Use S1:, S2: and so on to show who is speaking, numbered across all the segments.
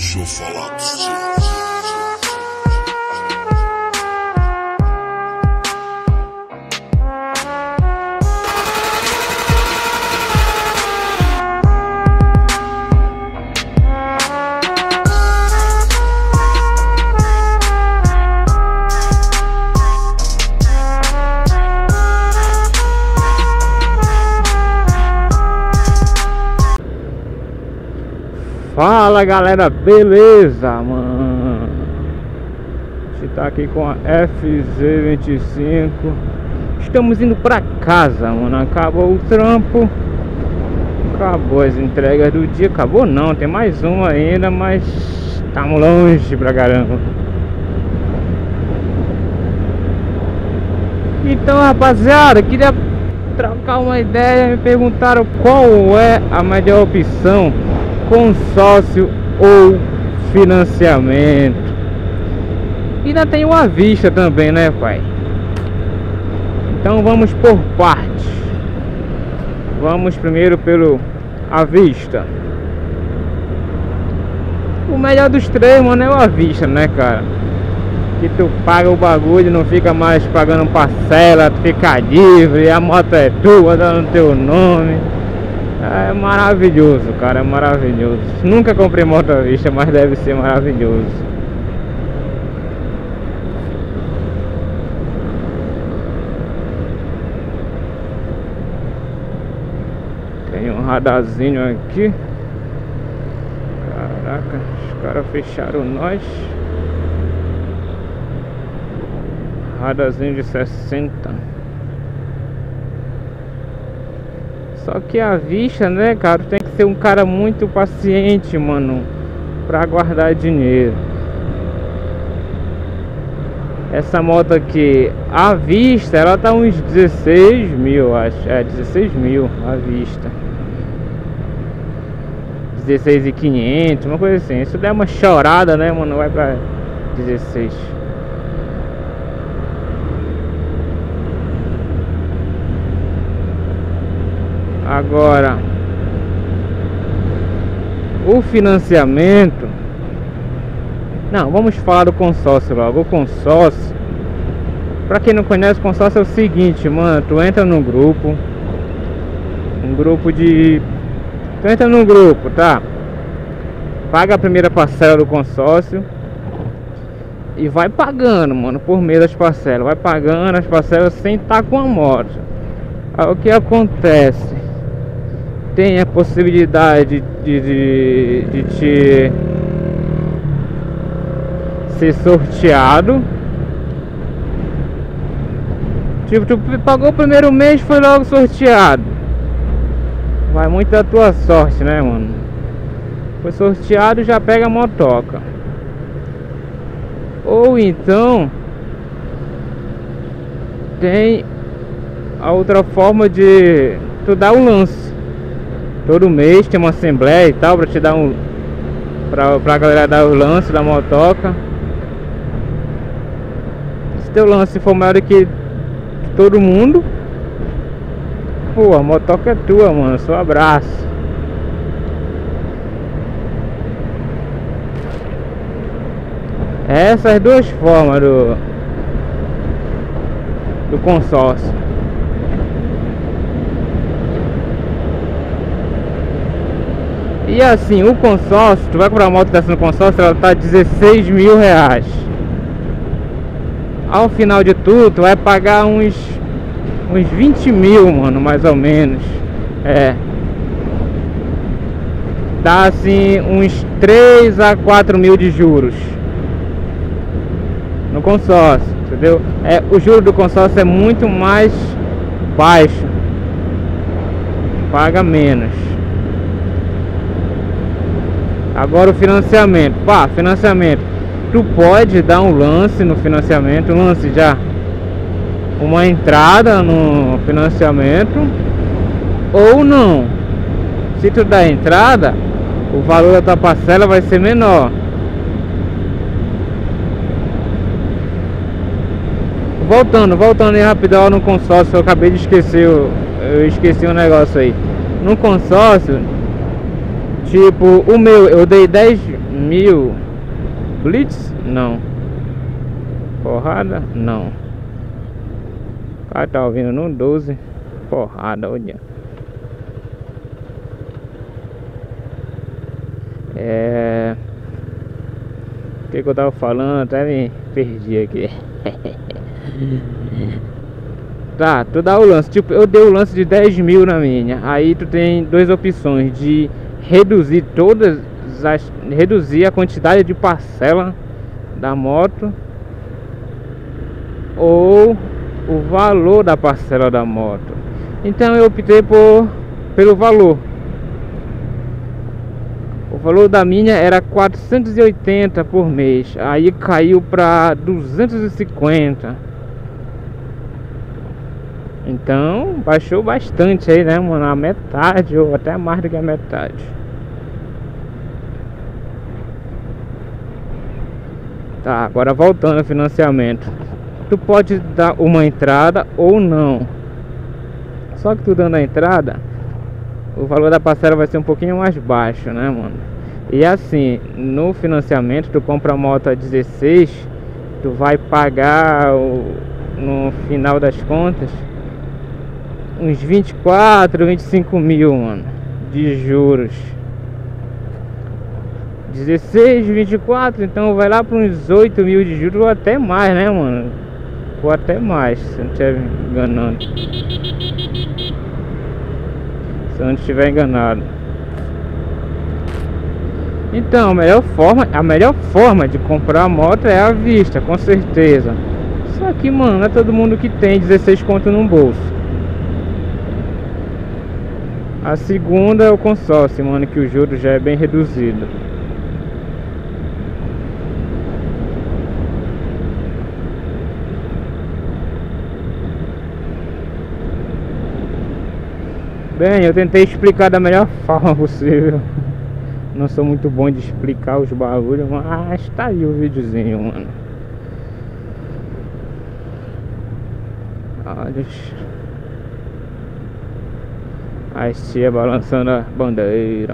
S1: Deixa eu falar pra você.
S2: Fala galera, beleza, mano? A gente tá aqui com a FZ25. Estamos indo pra casa, mano. Acabou o trampo, acabou as entregas do dia. Acabou não, tem mais uma ainda, mas estamos longe pra caramba. Então, rapaziada, queria trocar uma ideia. Me perguntaram qual é a melhor opção: consórcio ou financiamento. E ainda tem o à vista também, né, pai? Então vamos por partes. Vamos primeiro pelo à vista. O melhor dos três, mano, é o à vista, né, cara? Que tu paga o bagulho, não fica mais pagando parcela, tu fica livre, a moto é tua, dá no teu nome. É maravilhoso, cara, é maravilhoso. Nunca comprei moto à vista, mas deve ser maravilhoso. Tem um radarzinho aqui. Caraca, os caras fecharam nós. Radarzinho de 60. Só que à vista, né, cara, tem que ser um cara muito paciente, mano, pra guardar dinheiro. Essa moto aqui, à vista, ela tá uns 16 mil, acho. É, 16 mil à vista. 16.500, uma coisa assim. Se der uma chorada, né, mano, vai pra 16. Agora, o financiamento. Não, vamos falar do consórcio logo. O consórcio, pra quem não conhece, o consórcio é o seguinte, mano. Tu entra num grupo. Tu entra num grupo, tá? Paga a primeira parcela do consórcio e vai pagando, mano, por mês as parcelas. Vai pagando as parcelas sem estar com a moto. Aí o que acontece? Tem a possibilidade de te ser sorteado. Tipo, tu pagou o primeiro mês, foi logo sorteado. Vai muito da tua sorte, né, mano? Foi sorteado, já pega a motoca. Ou então tem a outra forma de tu dar o lance. Todo mês tem uma assembleia e tal, pra te dar pra galera dar o lance da motoca. Se teu lance for maior do que todo mundo, pô, a motoca é tua, mano, só abraço. Essas duas formas do consórcio. E assim, o consórcio, tu vai comprar uma moto dessa no consórcio, ela tá 16 mil reais. Ao final de tudo, tu vai pagar uns 20 mil, mano, mais ou menos. É. Dá assim uns 3 a 4 mil de juros no consórcio, entendeu? O juro do consórcio é muito mais baixo. Paga menos. Agora o financiamento, pá, financiamento. Tu pode dar um lance no financiamento, um lance já, uma entrada no financiamento, ou não. Se tu dá entrada, o valor da tua parcela vai ser menor. Voltando aí rapidão no consórcio, eu acabei de esquecer, eu esqueci um negócio aí. No consórcio, tipo, o meu, eu dei 10, 10.000. Blitz? Não. Porrada? Não. O cara tá ouvindo no 12. Porrada, olha. O que eu tava falando? Até me perdi aqui. Tá, tu dá o lance. Tipo, eu dei o lance de 10.000 na minha. Aí tu tem duas opções: de reduzir reduzir a quantidade de parcela da moto, ou o valor da parcela da moto. Então eu optei pelo valor. O valor da minha era 480 por mês. Aí caiu para 250. Então baixou bastante aí, né, mano? A metade, ou até mais do que a metade. Tá, agora voltando ao financiamento. Tu pode dar uma entrada ou não. Só que tu dando a entrada, o valor da parcela vai ser um pouquinho mais baixo, né, mano? E assim, no financiamento, tu compra a moto a 16, tu vai pagar no final das contas uns 24, 25 mil, mano, de juros. 16, 24, então vai lá para uns 8 mil de juros, ou até mais, né, mano? Ou até mais, se eu não estiver enganando. Se eu não estiver enganado. Então, a melhor forma de comprar a moto é à vista, com certeza. Só que, mano, não é todo mundo que tem 16 conto no bolso. A segunda é o consórcio, mano, que o juro já é bem reduzido. Bem, eu tentei explicar da melhor forma possível. Não sou muito bom de explicar os bagulhos, mas tá aí o videozinho, mano. Olha as tia balançando a bandeira.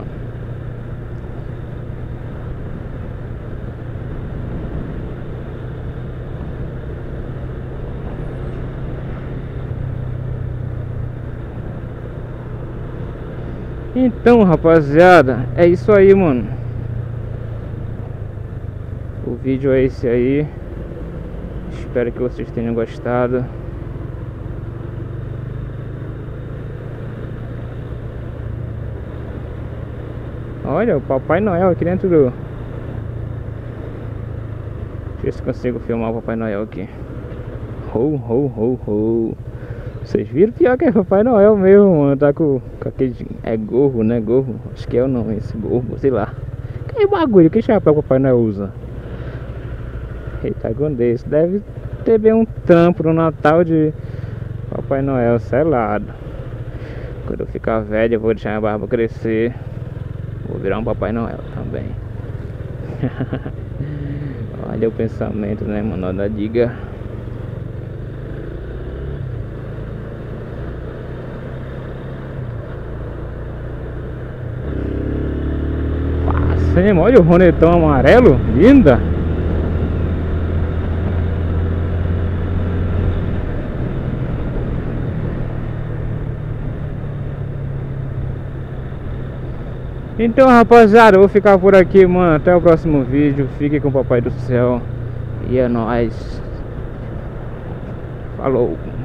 S2: Então, rapaziada, é isso aí, mano. O vídeo é esse aí. Espero que vocês tenham gostado. Olha o Papai Noel aqui dentro do... Deixa eu ver se consigo filmar o Papai Noel aqui. Ho, ho, ho, ho. Vocês viram? Pior que é Papai Noel mesmo, mano. Tá com aquele... É gorro, né? Gorro. Acho que é o nome, esse gorro, sei lá. Que bagulho, que chapéu o Papai Noel usa? Eita, com desse. Deve ter bem um trampo no Natal de Papai Noel selado. Quando eu ficar velho, eu vou deixar a barba crescer. Vou virar um Papai Noel também. Olha o pensamento, né, mano? Da diga. Olha o ronetão amarelo, linda. Então, rapaziada, eu vou ficar por aqui, mano. Até o próximo vídeo. Fique com o Papai do Céu. E é nóis. Falou.